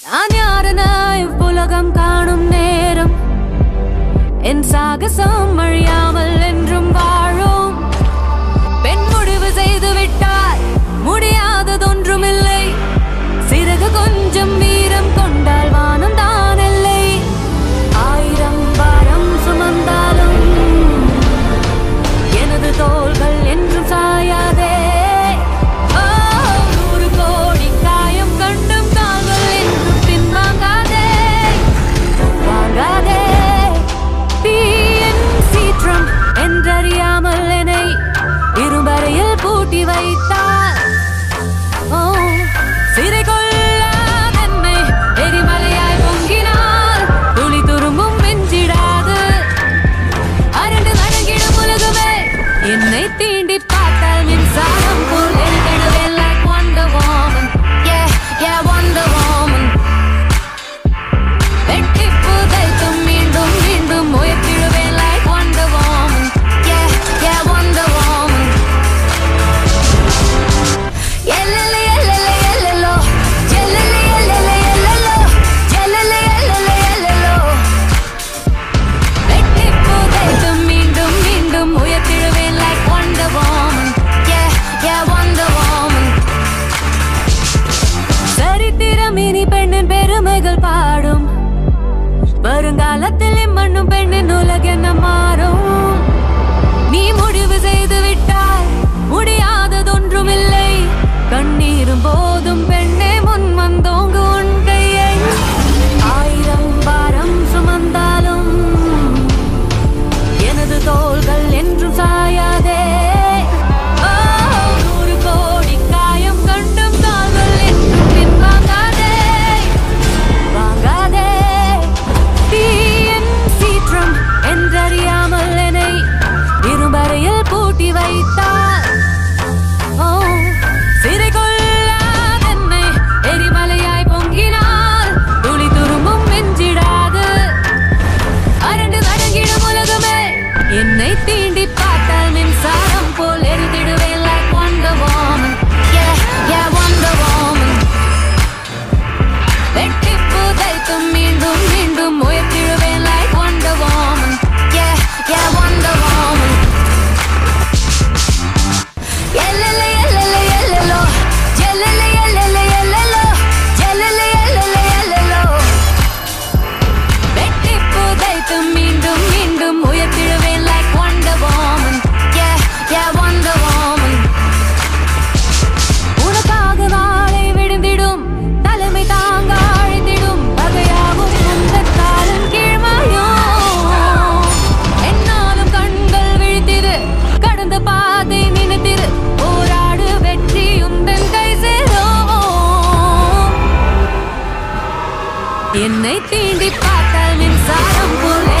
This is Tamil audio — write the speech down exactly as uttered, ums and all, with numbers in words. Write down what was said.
நான் யாரென இவ்வுலகம் காணும் நேரம் என் சாகசம் அழியாமல் என்றும் வாழும் பெண் முடிவு செய்து விட்டால் முடியாததொன்றுமில்லை சிறகு கொஞ்சம் வீரம் கொண்டால் வானம் தான் இல்லை ஆயிரம் பாரம் சுமந்தாலும் எனது தோள்கள் என்றும் சாயாதே என்றறியாமல் என்னை இரும்பறையில் பூட்டி வைத்தார் சிறை கொள்ளாதென்னை எரிமலையாய் பொங்கினால் துளி துரும்பும் வெஞ்சிடாது அரண்டு நடுங்கிடும் உலகமே என்னை தீண்டி பார்த்தால் மின்சாரம் போல் எழுதிடுவேன் like Wonder Woman yeah yeah Wonder Woman வெட்டி புதைத்தும் மீண்டும் மீண்டும் உயர்த்திடுவேன் like Wonder Woman yeah, Wonder Woman. Yellele, yellele, yellelo. Yellele, yellele, yellelo. Yellele, yellele, yellelo. வெட்டி புதைத்தும் மீண்டும் மீண்டும் உயர்த்திடுவேன் like Wonder Woman. Yeah, yeah, Wonder Woman. சரித்திரம் இனி பெண்ணின் பெருமைகள் பாடும் வருங்காலத்தில் இம்மண்ணும் பெண்ணின் உலகென்ன மாறும் நீ முடிவு செய்து விட்டால் முடியாததொன்றுமில்லை கண்ணீரும் போதும் பெண்ணே முன் வந்தோங்கு உன் கையை ஆயிரம் பாரம் சுமந்தாலும் எனது தோள்கள் என்றும் சாயாதே நூறு கோடி காயம் கண்டும் தாங்கள் என்றும் பின் வாங்காதே வாங்காதே தீயின் சீற்றம் என்றறியாமல் என்னை இரும்பறையில் பூட்டி வைத்தார் சிறை கொள்ளாதென்னை எரிமலையாய் பொங்கினால் துளி துரும்பும் வெஞ்சிடாது அரண்டு நடுங்கிடும் உலகமே என்னை தீண்டி பார்த்தால் மின்சாரம் போல் எரிதிடுவேன் like Wonder Woman yeah yeah Wonder Woman வெட்டி புதைத்தும் மீண்டும் மீண்டும் உயர்த்திடுவேன் like Wonder Woman yeah yeah Wonder Woman Yellele, yellele, yellelo. Yellele, yellele, yellelo. Yellele, yellele, yellelo. வெட்டி புதைத்தும் மீண்டும் மீண்டும் உயர்த்திடுவேன் like Wonder Woman yeah yeah Wonder Woman உனக்காக நாளை விழுந்திடும் தலைமை தாங்க அழிந்திடும் பகையாகும் உந்தன் காலம் கீழ்மாயும் என்னாலும் கண்கள் விழித்திரு கடந்த பாதை நினைத்திரு போராடு வெற்றி உந்தன் கை சேரும் என்னை தீண்டி பார்த்தால் மின்சாரம் போல